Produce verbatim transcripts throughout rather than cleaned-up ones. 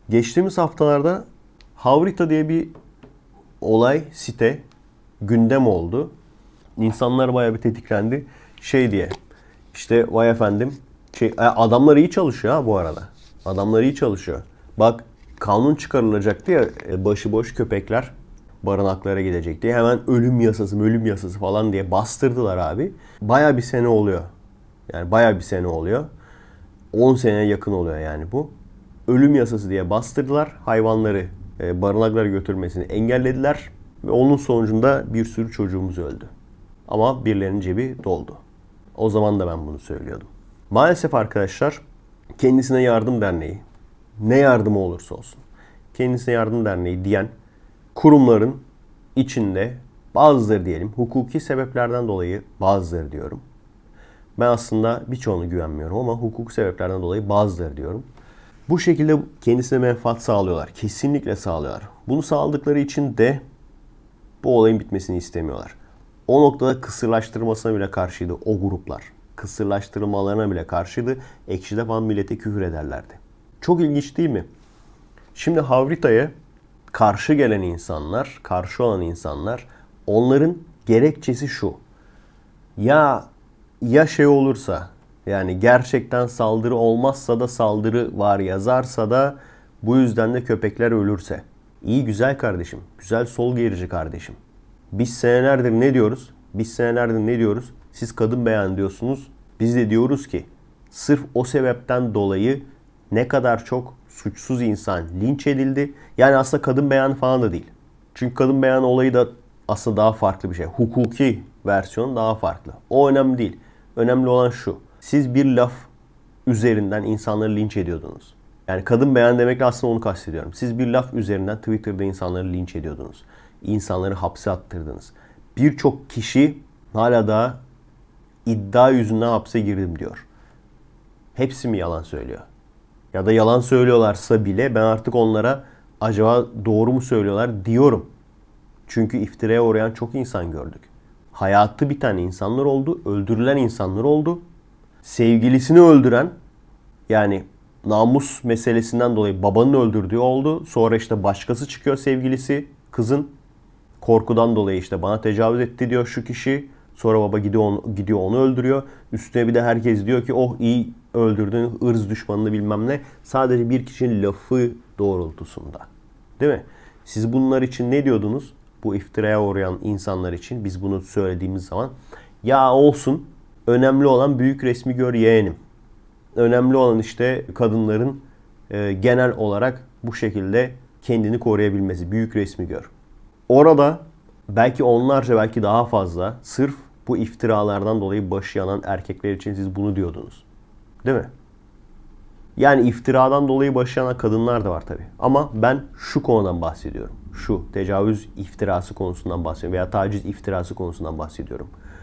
Geçtiğimiz haftalarda Havrita diye bir olay, site gündem oldu. İnsanlar bayağı bir tetiklendi. Şey diye, işte vay efendim, şey, adamlar iyi çalışıyor ha bu arada. Adamlar iyi çalışıyor. Bak, kanun çıkarılacaktı ya, başıboş köpekler barınaklara gidecek diye. Hemen ölüm yasası, ölüm yasası falan diye bastırdılar abi. Bayağı bir sene oluyor. Yani bayağı bir sene oluyor. on seneye yakın oluyor yani bu. Ölüm yasası diye bastırdılar. Hayvanları e, barınaklara götürmesini engellediler. Ve onun sonucunda bir sürü çocuğumuz öldü. Ama birilerinin cebi doldu. O zaman da ben bunu söylüyordum. Maalesef arkadaşlar, Kendisine Yardım Derneği, ne yardımı olursa olsun, Kendisine Yardım Derneği diyen kurumların içinde bazıları diyelim, hukuki sebeplerden dolayı bazıları diyorum. Ben aslında birçoğunu güvenmiyorum ama hukuki sebeplerden dolayı bazıları diyorum. Bu şekilde kendisine menfaat sağlıyorlar. Kesinlikle sağlıyorlar. Bunu sağladıkları için de bu olayın bitmesini istemiyorlar. O noktada kısırlaştırmasına bile karşıydı o gruplar. Kısırlaştırmalarına bile karşıydı. Ekşide falan millete küfür ederlerdi. Çok ilginç değil mi? Şimdi Havrita'ya karşı gelen insanlar, karşı olan insanlar, onların gerekçesi şu. Ya ya şey olursa, yani gerçekten saldırı olmazsa da saldırı var yazarsa da bu yüzden de köpekler ölürse. İyi güzel kardeşim, güzel sol gerici kardeşim. Biz senelerdir ne diyoruz? Biz senelerdir ne diyoruz? Siz kadın beyan diyorsunuz. Biz de diyoruz ki sırf o sebepten dolayı ne kadar çok suçsuz insan linç edildi. Yani aslında kadın beyanı falan da değil. Çünkü kadın beyanı olayı da aslında daha farklı bir şey. Hukuki versiyon daha farklı. O önemli değil. Önemli olan şu. Siz bir laf üzerinden insanları linç ediyordunuz. Yani kadın beyan demekle aslında onu kastediyorum. Siz bir laf üzerinden Twitter'da insanları linç ediyordunuz. İnsanları hapse attırdınız. Birçok kişi hala da iddia yüzünden hapse girdim diyor. Hepsi mi yalan söylüyor? Ya da yalan söylüyorlarsa bile ben artık onlara acaba doğru mu söylüyorlar diyorum. Çünkü iftiraya uğrayan çok insan gördük. Hayatı biten insanlar oldu, öldürülen insanlar oldu. Sevgilisini öldüren, yani namus meselesinden dolayı babanın öldürdüğü oldu. Sonra işte başkası çıkıyor, sevgilisi, kızın. Korkudan dolayı işte bana tecavüz etti diyor şu kişi. Sonra baba gidiyor onu, gidiyor onu öldürüyor. Üstüne bir de herkes diyor ki oh iyi öldürdün, ırz düşmanını bilmem ne. Sadece bir kişinin lafı doğrultusunda. Değil mi? Siz bunlar için ne diyordunuz? Bu iftiraya uğrayan insanlar için biz bunu söylediğimiz zaman ya olsun, önemli olan büyük resmi gör yeğenim. Önemli olan işte kadınların e, genel olarak bu şekilde kendini koruyabilmesi. Büyük resmi gör. Orada belki onlarca, belki daha fazla sırf bu iftiralardan dolayı başı yanan erkekler için siz bunu diyordunuz. Değil mi? Yani iftiradan dolayı başı yanan kadınlar da var tabii. Ama ben şu konudan bahsediyorum. Şu tecavüz iftirası konusundan bahsediyorum veya taciz iftirası konusundan bahsediyorum.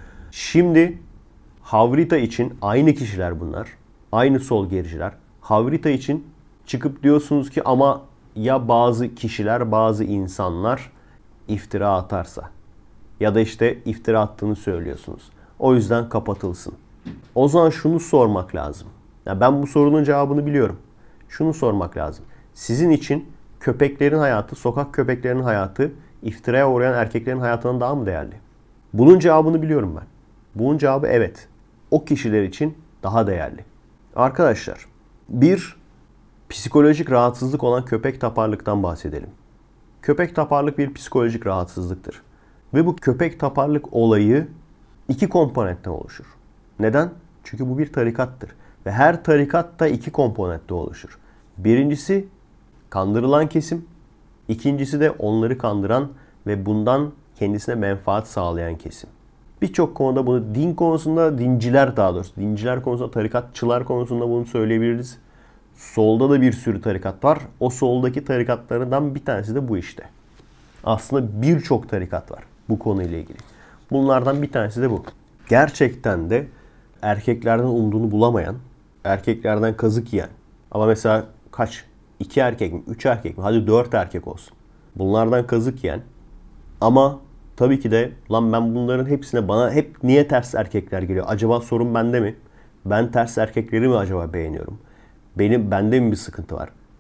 Şimdi Havrita için aynı kişiler bunlar. Aynı sol gericiler. Havrita için çıkıp diyorsunuz ki ama ya bazı kişiler, bazı insanlar iftira atarsa ya da işte iftira attığını söylüyorsunuz. O yüzden kapatılsın. O zaman şunu sormak lazım. Ya ben bu sorunun cevabını biliyorum. Şunu sormak lazım. Sizin için köpeklerin hayatı, sokak köpeklerinin hayatı, iftiraya uğrayan erkeklerin hayatından daha mı değerli? Bunun cevabını biliyorum ben. Bunun cevabı evet. O kişiler için daha değerli. Arkadaşlar, bir psikolojik rahatsızlık olan köpek taparlıktan bahsedelim. Köpek taparlık bir psikolojik rahatsızlıktır. Ve bu köpek taparlık olayı iki komponentten oluşur. Neden? Çünkü bu bir tarikattır. Ve her tarikat da iki komponentte oluşur. Birincisi kandırılan kesim. İkincisi de onları kandıran ve bundan kendisine menfaat sağlayan kesim. Birçok konuda bunu, din konusunda dinciler daha doğrusu, dinciler konusunda, tarikatçılar konusunda bunu söyleyebiliriz. Solda da bir sürü tarikat var. O soldaki tarikatlardan bir tanesi de bu işte. Aslında birçok tarikat var bu konuyla ilgili. Bunlardan bir tanesi de bu. Gerçekten de erkeklerden umduğunu bulamayan, erkeklerden kazık yiyen, ama mesela kaç? İki erkek mi? Üç erkek mi? Hadi dört erkek olsun. Bunlardan kazık yiyen ama tabii ki de lan ben bunların hepsine, bana hep niye ters erkekler geliyor? Acaba sorun bende mi? Ben ters erkekleri mi acaba beğeniyorum? Benim, bende mi bir sıkıntı var?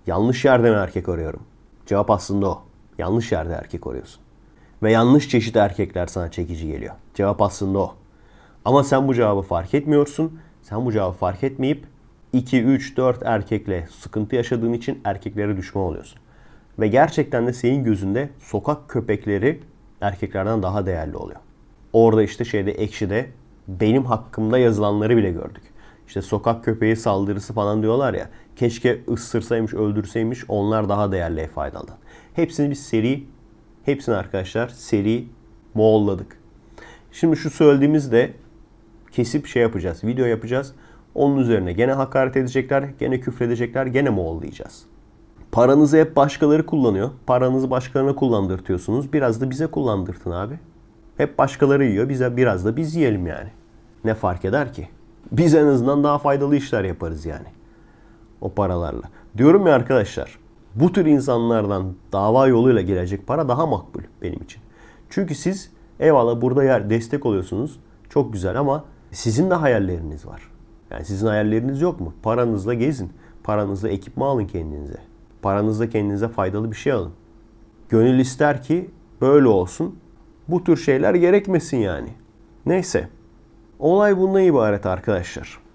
Yanlış yerde mi erkek arıyorum? Cevap aslında o. Yanlış yerde erkek arıyorsun. Ve yanlış çeşit erkekler sana çekici geliyor. Cevap aslında o. Ama sen bu cevabı fark etmiyorsun. Sen bu cevabı fark etmeyip iki, üç, dört erkekle sıkıntı yaşadığın için erkeklere düşman oluyorsun. Ve gerçekten de senin gözünde sokak köpekleri erkeklerden daha değerli oluyor. Orada işte şeyde Ekşi'de benim hakkımda yazılanları bile gördük. İşte sokak köpeği saldırısı falan diyorlar ya. Keşke ısırsaymış, öldürseymiş, onlar daha değerli F-Idle'dan. Hepsini biz seri, hepsini arkadaşlar seri moğolladık. Şimdi şu söylediğimizde kesip şey yapacağız, video yapacağız. Onun üzerine gene hakaret edecekler, gene küfredecekler, gene moğollayacağız. Paranızı hep başkaları kullanıyor. Paranızı başkalarına kullandırtıyorsunuz. Biraz da bize kullandırtın abi. Hep başkaları yiyor, bize biraz da biz yiyelim yani. Ne fark eder ki? Biz en azından daha faydalı işler yaparız yani. O paralarla. Diyorum ya arkadaşlar, bu tür insanlardan dava yoluyla gelecek para daha makbul benim için. Çünkü siz eyvallah burada yer destek oluyorsunuz. Çok güzel ama sizin de hayalleriniz var. Yani sizin hayalleriniz yok mu? Paranızla gezin. Paranızla ekipman alın kendinize. Paranızla kendinize faydalı bir şey alın. Gönül ister ki böyle olsun. Bu tür şeyler gerekmesin yani. Neyse. Olay bundan ibaret arkadaşlar.